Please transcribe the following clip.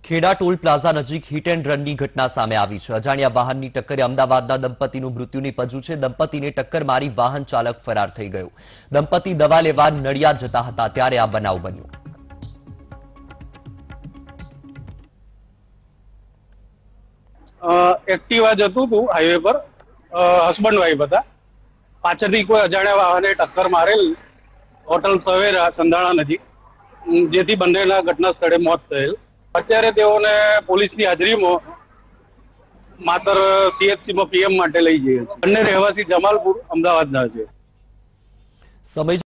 Kheda toll plaza નજીક hit and રનની ઘટના સામે આવી છે। અજાણ્યા વાહનની ટક્કરે અમદાવાદના દંપતીનું મૃત્યુ નીપજ્યું છે। દંપતીને ટક્કર મારી વાહન ચાલક ફરાર થઈ ગયો। દંપતી દવા લેવા નડિયાદ જતા હતા ત્યારે આ બનાવ બન્યો। एक्टिवा जतुं હતું हाईवे पर हस्बंड वाइफ था। पाछळથી કોઈ અજાણ્યા વાહને ટક્કર મારેલ હોટલ સવેરા સંધાણા નજીક, જેથી બંનેના ઘટના સ્થળે મોત થયેલ। અત્યારે તેઓને પોલીસની હાજરીમાં માત્ર સીએચસીમાં પીએમ માટે લઈ જઈએ છીએ। બંને રહેવાસી જમાલપુર અમદાવાદના છે।